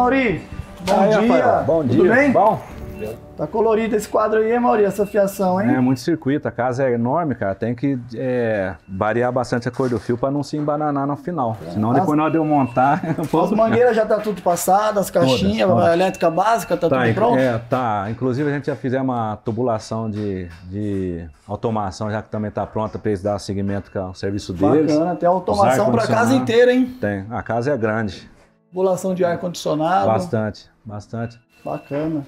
Mauri. Bom aí, dia. Rafael. Bom dia. Tudo bem? Bom? Tá colorido esse quadro aí, hein, Mauri? Essa fiação, hein? É muito circuito, a casa é enorme, cara. Tem que variar bastante a cor do fio para não se embananar no final. Senão depois na hora de eu montar... As mangueiras já tá tudo passado, as caixinhas, todas. a elétrica básica, tá tudo pronto? Tá. Inclusive a gente já fizemos uma tubulação de automação, já que também tá pronta para eles dar seguimento com o serviço deles. Bacana, tem automação para a casa inteira, hein? Tem, a casa é grande. Tubulação de ar-condicionado. Bastante. Bacana.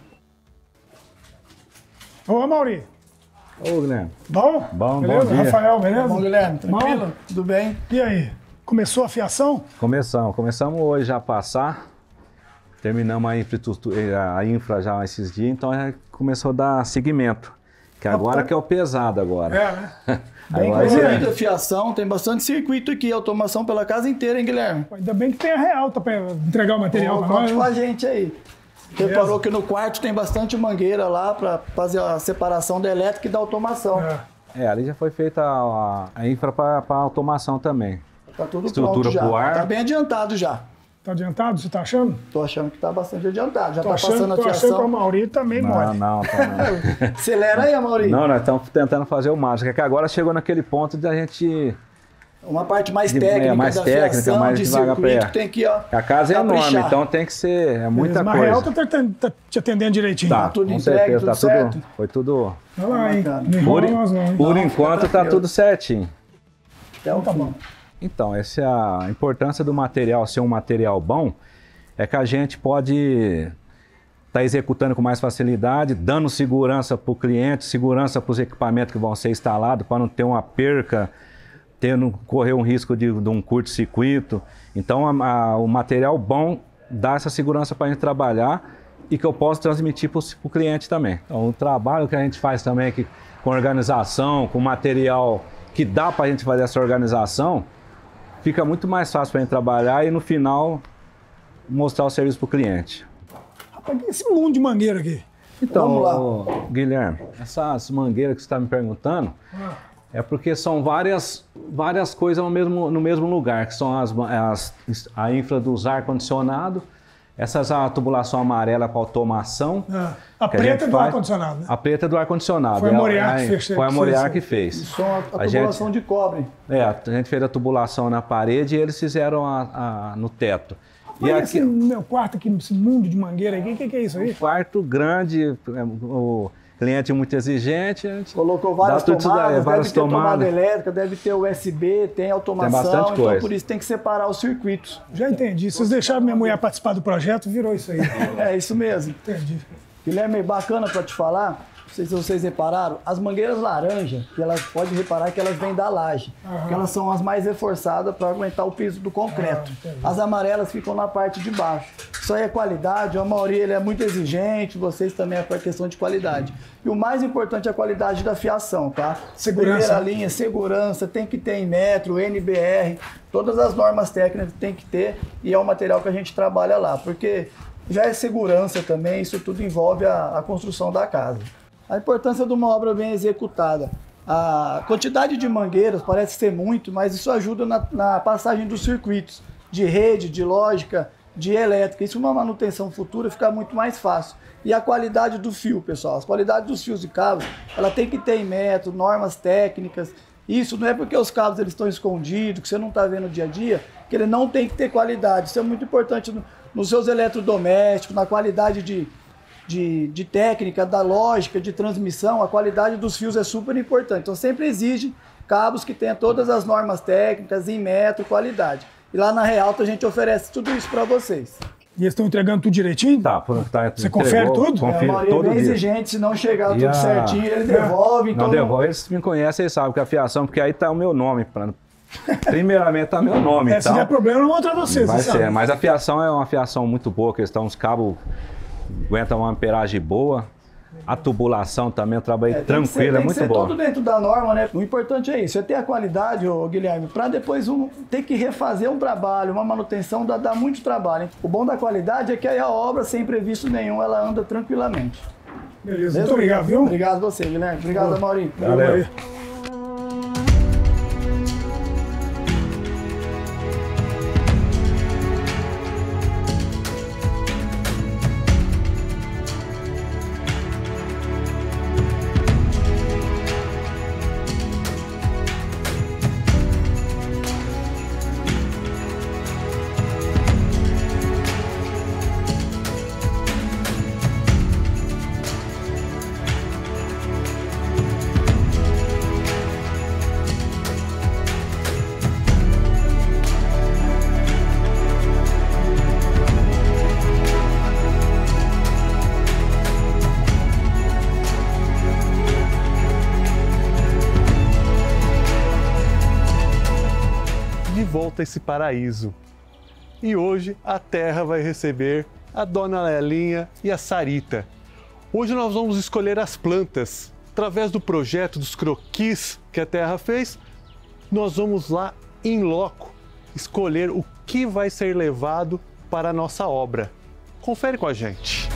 Ô, Mauri. Ô, Guilherme. Bom? Bom Beleza? dia. Rafael, beleza? Bom, Guilherme, tranquilo? Bom? Tudo bem? E aí? Começou a fiação? Começamos hoje já a passar. Terminamos a infra já esses dias, então já começou a dar seguimento. Que agora que é o pesado agora. Né? Bem colorida a fiação, tem bastante circuito aqui, automação pela casa inteira, hein, Guilherme? Ainda bem que tem a Realta para entregar o material para nós. Conte né? com a gente aí. Reparou que no quarto tem bastante mangueira lá para fazer a separação da elétrica e da automação. Ali já foi feita a infra para automação também. Tá tudo Estrutura pronto já. pro ar. Tá bem adiantado já. Tá adiantado, você tá achando? Tô achando que tá bastante adiantado. Já Tô tá passando a achando que o fiação. Mauri também mole. Não. Acelera aí, Mauri. Não, nós estamos tentando fazer o máximo. É que agora chegou naquele ponto de a gente... Uma parte mais técnica mais da técnica, fiação, mais de devagar circuito, tem que, ó, A casa é enorme, caprichar. então tem que ser muita Mas a coisa. Realta tá te atendendo direitinho. Tá, tudo com entregue, certeza, tudo tá certo? foi tudo... Olha lá, hein? Bacana. Não enrola nós não, hein? Por enquanto tá tranquilo. tudo certinho. Então Tá bom. Então, essa é a importância do material ser um material bom, é que a gente pode estar executando com mais facilidade, dando segurança para o cliente, segurança para os equipamentos que vão ser instalados, para não ter uma perca, não correr um risco de um curto-circuito. Então, o material bom dá essa segurança para a gente trabalhar e que eu posso transmitir para o cliente também. Então, o trabalho que a gente faz também aqui com organização, com material que dá para a gente fazer essa organização, fica muito mais fácil para a gente trabalhar e no final mostrar o serviço para o cliente. Rapaz, que esse mundo de mangueira aqui? Então, Vamos lá. Guilherme, essas mangueiras que você está me perguntando, é porque são várias coisas no mesmo lugar, que são a infra dos ar-condicionado, a tubulação amarela com automação. A que preta gente do faz. ar-condicionado, né? A preta do ar-condicionado. Foi a Moriá que fez. Foi a Moriá que fez. Isso é a tubulação de cobre. A gente fez a tubulação na parede e eles fizeram no teto. Olha esse meu quarto aqui, esse mundo de mangueira aí, o que é isso aí? Quarto grande, o cliente muito exigente. A gente Colocou várias dá tudo isso tomadas, daí, várias deve ter tomada tomadas. elétrica, deve ter USB, tem automação, Tem bastante então coisa. por isso tem que separar os circuitos. Já entendi. Se vocês deixaram minha mulher participar do projeto, virou isso aí. É isso mesmo. Entendi. Guilherme, bacana para te falar, não sei se vocês repararam, as mangueiras laranja, que elas pode reparar que elas vêm da laje, porque elas são as mais reforçadas para aguentar o piso do concreto. As amarelas ficam na parte de baixo. Isso aí é qualidade, o Mauri ele é muito exigente, vocês também é para questão de qualidade. E o mais importante é a qualidade da fiação, tá? Segurança. Primeira linha, segurança, tem que ter em metro, NBR, todas as normas técnicas tem que ter e é o material que a gente trabalha lá, porque já é segurança também, isso tudo envolve a construção da casa. A importância de uma obra bem executada. A quantidade de mangueiras parece ser muito, mas isso ajuda na passagem dos circuitos de rede, de lógica, de elétrica. Isso numa manutenção futura fica muito mais fácil. E a qualidade do fio, pessoal. A qualidade dos fios e cabos, ela tem que ter em metro, normas técnicas. Isso não é porque os cabos eles estão escondidos, que você não está vendo no dia a dia, que ele não tem que ter qualidade. Isso é muito importante nos seus eletrodomésticos, na qualidade de técnica, da lógica, de transmissão. A qualidade dos fios é super importante. Então sempre exige cabos que tenham todas as normas técnicas, em metro, qualidade. E lá na Realta a gente oferece tudo isso para vocês. E eles estão entregando tudo direitinho? Você confere tudo? Confere A Mauri é todo bem dia. exigente, se não chegar tudo certinho, ele devolve. Então Não devolve, eles me conhecem, eles sabem que a fiação, porque aí tá o meu nome. Primeiramente tá meu nome. Se der problema, eu vou mostrar vocês. Vai você ser, sabe. mas a fiação é uma fiação muito boa, que estão uns cabos, aguentam uma amperagem boa. A tubulação também, eu trabalhei tranquilo, é muito bom. Tem que ser bom. tudo dentro da norma, né? O importante é isso, é ter a qualidade, ô Guilherme, para depois ter que refazer um trabalho, uma manutenção, dá muito trabalho, hein? O bom da qualidade é que aí a obra, sem imprevisto nenhum, ela anda tranquilamente. Beleza, muito obrigado, viu? Obrigado a você, Guilherme. Obrigado, Maurinho. Valeu. volta a esse paraíso. E hoje a terra vai receber a Dona Lelinha e a Sarita. Hoje nós vamos escolher as plantas. Através do projeto dos croquis que a terra fez, nós vamos lá em loco escolher o que vai ser levado para a nossa obra. Confere com a gente.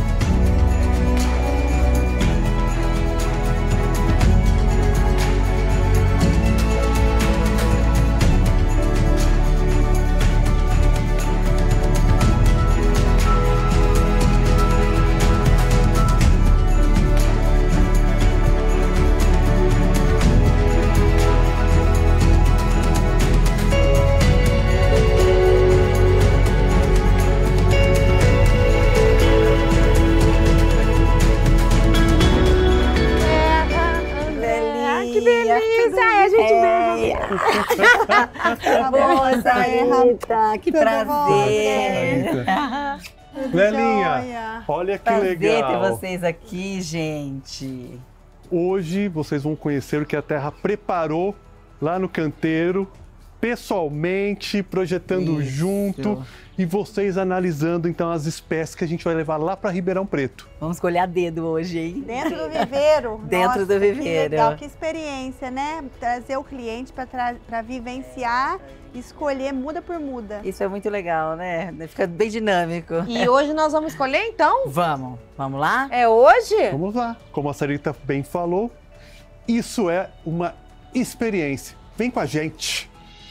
Boa, Sarita, que prazer. Lelinha, olha que prazer legal. ter vocês aqui, gente. Hoje vocês vão conhecer o que a Terra preparou lá no canteiro, pessoalmente, projetando Isso. junto e vocês analisando então as espécies que a gente vai levar lá para Ribeirão Preto. Vamos escolher a dedo hoje, hein? Dentro do viveiro. Dentro Nossa, do viveiro. Que legal, que experiência, né? Trazer o cliente para vivenciar, escolher muda por muda. Isso é muito legal, né? Fica bem dinâmico. E hoje nós vamos escolher, então? Vamos lá? É hoje? Vamos lá, como a Sarita bem falou, isso é uma experiência. Vem com a gente.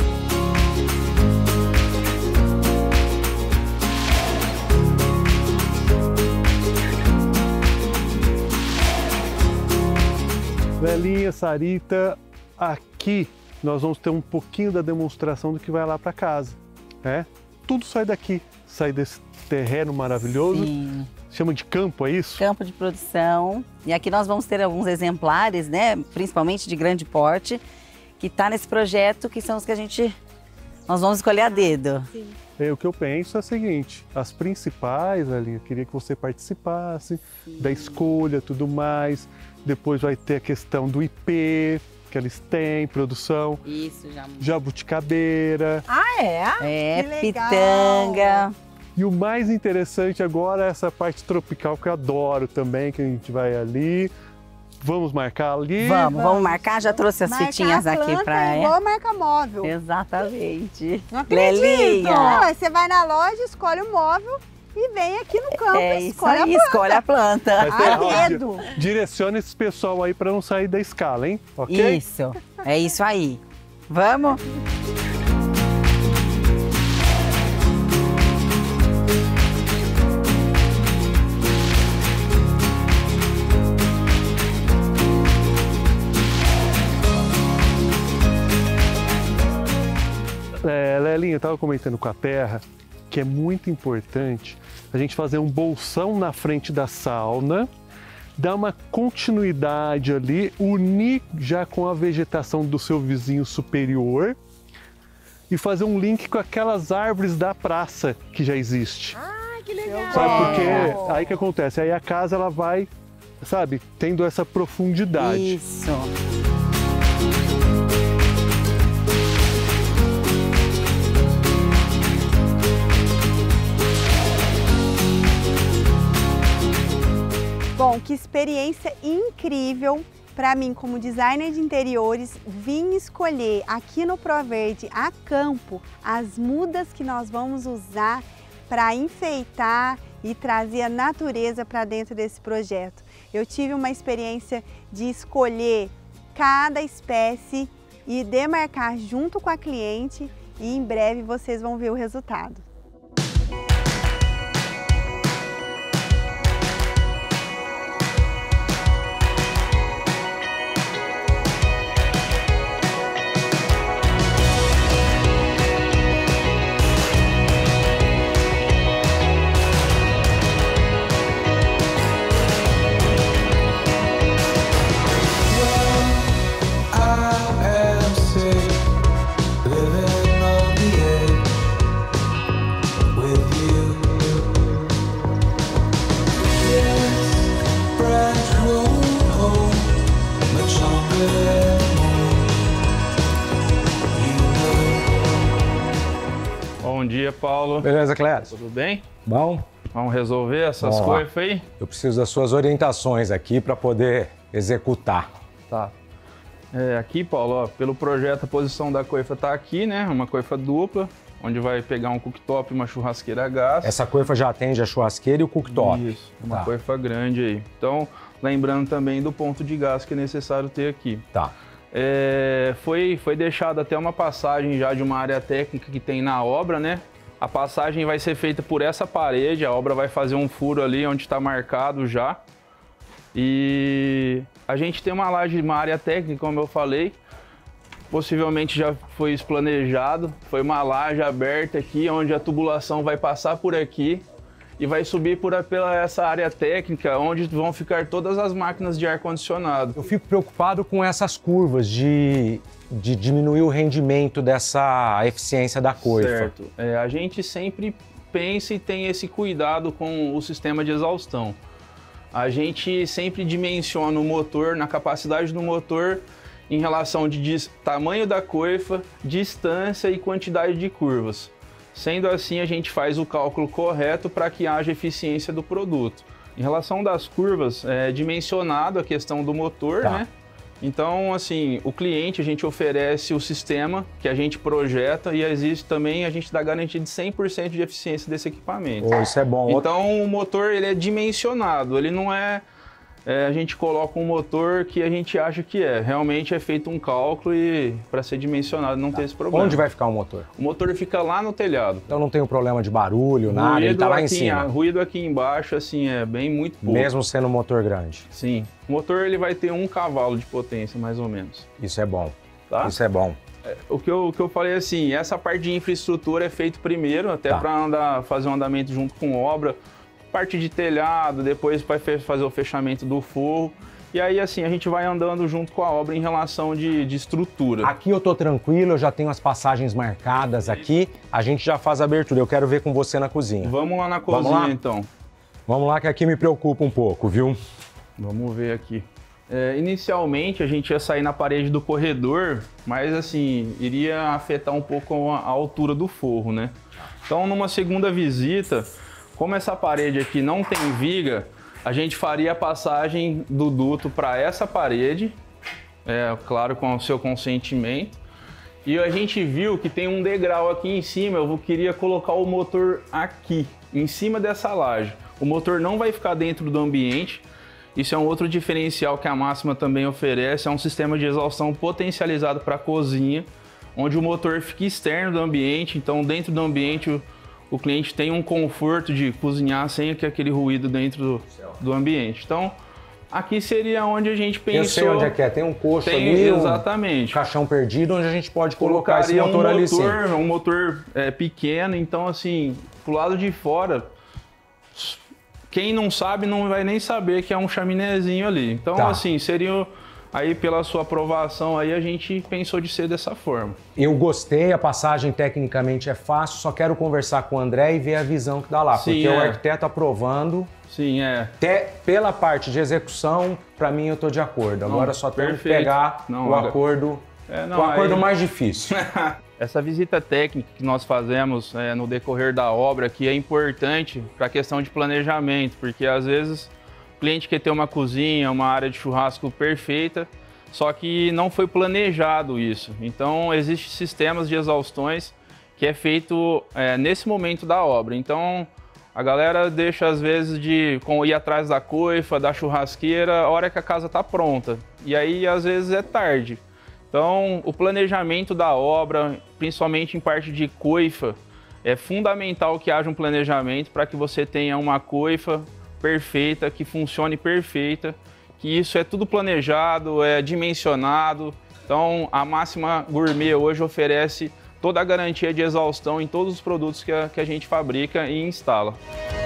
Lelinha, Sarita, aqui nós vamos ter um pouquinho da demonstração do que vai lá para casa, né? Tudo sai daqui, sai desse terreno maravilhoso. Sim. Chama de campo, é isso? Campo de produção. E aqui nós vamos ter alguns exemplares, né? Principalmente de grande porte, que está nesse projeto, que são os que nós vamos escolher a dedo. Sim. O que eu penso é o seguinte, as principais, Lelinha, eu queria que você participasse da escolha, tudo mais. Depois vai ter a questão do IP, que eles têm, produção. Isso, Jabuticabeira. Ah, é? É, Que legal. pitanga. E o mais interessante agora é essa parte tropical que eu adoro também, que a gente vai ali. Vamos marcar ali? Vamos marcar. Já trouxe as Marcar fitinhas a aqui planta para é igual a marca móvel. Exatamente. Não acredito. Lelinha. Não, você vai na loja, escolhe o móvel e vem aqui no campo É e isso escolhe aí, a planta. escolhe a planta. Mas tem- A ó, dedo. Direciona esse pessoal aí para não sair da escala, hein? Ok? Isso, é isso aí. Vamos? Lelinha, eu estava comentando com a Terra que é muito importante a gente fazer um bolsão na frente da sauna, dar uma continuidade ali, unir já com a vegetação do seu vizinho superior e fazer um link com aquelas árvores da praça que já existe. Ah, que legal. Sabe, porque aí que acontece? Aí a casa ela vai, sabe, tendo essa profundidade. Isso. Bom, que experiência incrível para mim como designer de interiores. Vim escolher aqui no ProVerde a campo as mudas que nós vamos usar para enfeitar e trazer a natureza para dentro desse projeto. Eu tive uma experiência de escolher cada espécie e demarcar junto com a cliente e em breve vocês vão ver o resultado. dia, Paulo. Beleza, Clécio? Tudo bem? Bom? Vamos resolver essas Vamos lá. coifas aí? Eu preciso das suas orientações aqui para poder executar. Tá. Aqui, Paulo, ó, pelo projeto a posição da coifa tá aqui, né? Uma coifa dupla, onde vai pegar um cooktop e uma churrasqueira a gás. Essa coifa já atende a churrasqueira e o cooktop. Isso, uma coifa grande aí. Então, lembrando também do ponto de gás que é necessário ter aqui. Tá. Foi deixada até uma passagem já de uma área técnica que tem na obra, né? A passagem vai ser feita por essa parede, a obra vai fazer um furo ali onde está marcado já. E a gente tem uma laje, uma área técnica, como eu falei, possivelmente já foi isso planejado. Foi uma laje aberta aqui, onde a tubulação vai passar por aqui e vai subir pela essa área técnica, onde vão ficar todas as máquinas de ar-condicionado. Eu fico preocupado com essas curvas de diminuir o rendimento dessa eficiência da coifa. Certo. A gente sempre pensa e tem esse cuidado com o sistema de exaustão. A gente sempre dimensiona o motor, na capacidade do motor, em relação de tamanho da coifa, distância e quantidade de curvas. Sendo assim, a gente faz o cálculo correto para que haja eficiência do produto. Em relação das curvas, é dimensionado a questão do motor, né? Então, assim, o cliente, a gente oferece o sistema que a gente projeta e existe também, a gente dá garantia de 100% de eficiência desse equipamento. Isso é bom. Então, o motor, ele é dimensionado, ele não é... a gente coloca um motor que a gente acha que é. Realmente é feito um cálculo e para ser dimensionado não ter esse problema. Onde vai ficar o motor? O motor fica lá no telhado. Então não tem um problema de barulho, nada, ele tá lá em cima. Ruído aqui embaixo, assim, é bem muito pouco. Mesmo sendo um motor grande? Sim. O motor ele vai ter 1 cavalo de potência, mais ou menos. Isso é bom. Tá? Isso é bom. O que eu falei assim, essa parte de infraestrutura é feito primeiro, até para fazer um andamento junto com obra. Parte de telhado, depois vai fazer o fechamento do forro. E aí, assim, a gente vai andando junto com a obra em relação de estrutura. Aqui eu tô tranquilo, eu já tenho as passagens marcadas aqui, a gente já faz a abertura. Eu quero ver com você na cozinha. Vamos lá na cozinha, então. Vamos lá, que aqui me preocupa um pouco, viu? Vamos ver aqui. Inicialmente, a gente ia sair na parede do corredor, mas, assim, iria afetar um pouco a altura do forro, né? Então, numa segunda visita... Como essa parede aqui não tem viga, a gente faria a passagem do duto para essa parede, claro, com o seu consentimento. E a gente viu que tem um degrau aqui em cima, eu queria colocar o motor aqui, em cima dessa laje. O motor não vai ficar dentro do ambiente, isso é um outro diferencial que a Máxima também oferece, é um sistema de exaustão potencializado para a cozinha, onde o motor fica externo do ambiente, então dentro do ambiente o cliente tem um conforto de cozinhar sem aquele ruído dentro do ambiente. Então, aqui seria onde a gente pensou... Eu sei onde é que é, tem um coxo ali, exatamente. Um caixão perdido, onde a gente pode colocar esse motor ali sim. Um motor pequeno, então assim, pro lado de fora, quem não sabe não vai nem saber que é um chaminézinho ali. Então, assim, seria... Aí, pela sua aprovação, aí a gente pensou de ser dessa forma. Eu gostei, a passagem tecnicamente é fácil, só quero conversar com o André e ver a visão que dá lá. Sim, porque o arquiteto aprovando... Sim, Até pela parte de execução, para mim eu tô de acordo. Agora só temos que pegar o acordo, o acordo mais difícil. Essa visita técnica que nós fazemos no decorrer da obra aqui é importante para a questão de planejamento, porque às vezes... O cliente quer ter uma cozinha, uma área de churrasco perfeita, só que não foi planejado isso. Então, existem sistemas de exaustões que é feito nesse momento da obra. Então, a galera deixa, às vezes, de ir atrás da coifa, da churrasqueira, a hora que a casa está pronta. E aí, às vezes, é tarde. Então, o planejamento da obra, principalmente em parte de coifa, é fundamental que haja um planejamento para que você tenha uma coifa perfeita, que funcione perfeita, que isso é tudo planejado, é dimensionado. Então, a Máxima Gourmet hoje oferece toda a garantia de exaustão em todos os produtos que a gente fabrica e instala.